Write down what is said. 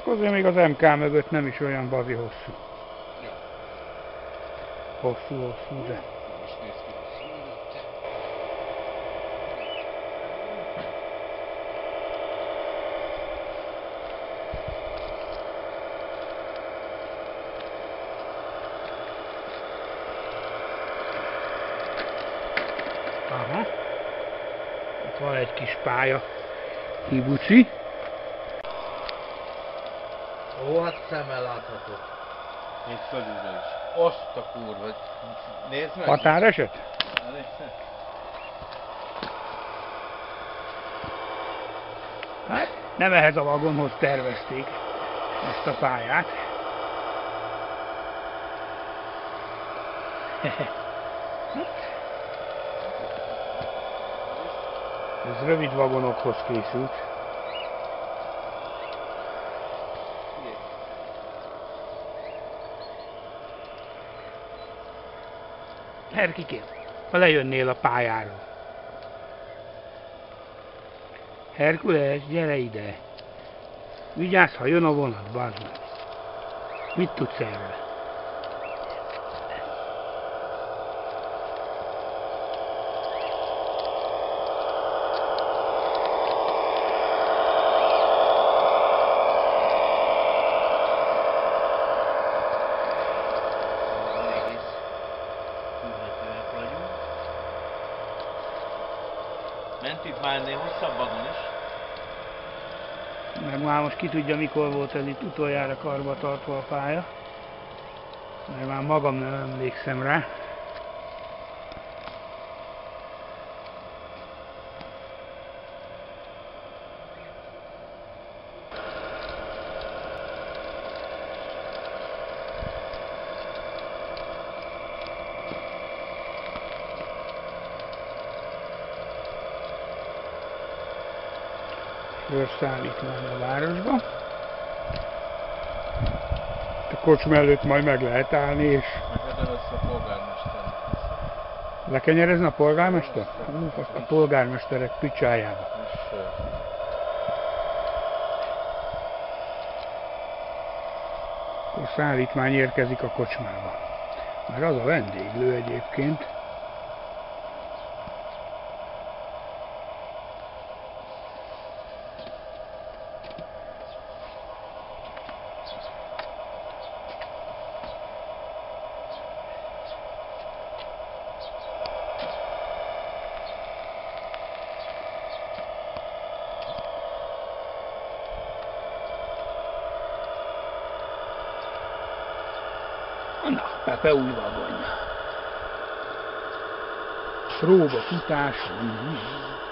Azért még az MK mögött nem is olyan bazi hosszú. Ja. Hosszú, de... Nem is néz ki hosszú mögötte. Aha. Itt van egy kis pálya. Hibuci. Ó, hát szemmel látható. Még fölülről is. Azt a kurva. Nézd meg! Határeset? Hát nem ehhez a vagonhoz tervezték ezt a pályát. Ez rövid vagonokhoz készült. Herkikém, ha lejönnél a pályáról. Herkules, gyere ide! Vigyázz, ha jön a vonat, bazd meg! Mit tudsz erről? Ment itt már ennél hosszabb vagon is. Meg már most ki tudja, mikor volt ez itt utoljára karba tartva a pálya. Mert már magam nem emlékszem rá. Sörszállítmány a városba. A kocsma előtt majd meg lehet állni és... Meg lesz a polgármester. Lekenyerezne a polgármester? A polgármesterek picsájába. Akkor szállítmány érkezik a kocsmába. Már az a vendéglő egyébként. Na, Pepe új vagonja. Próba futás.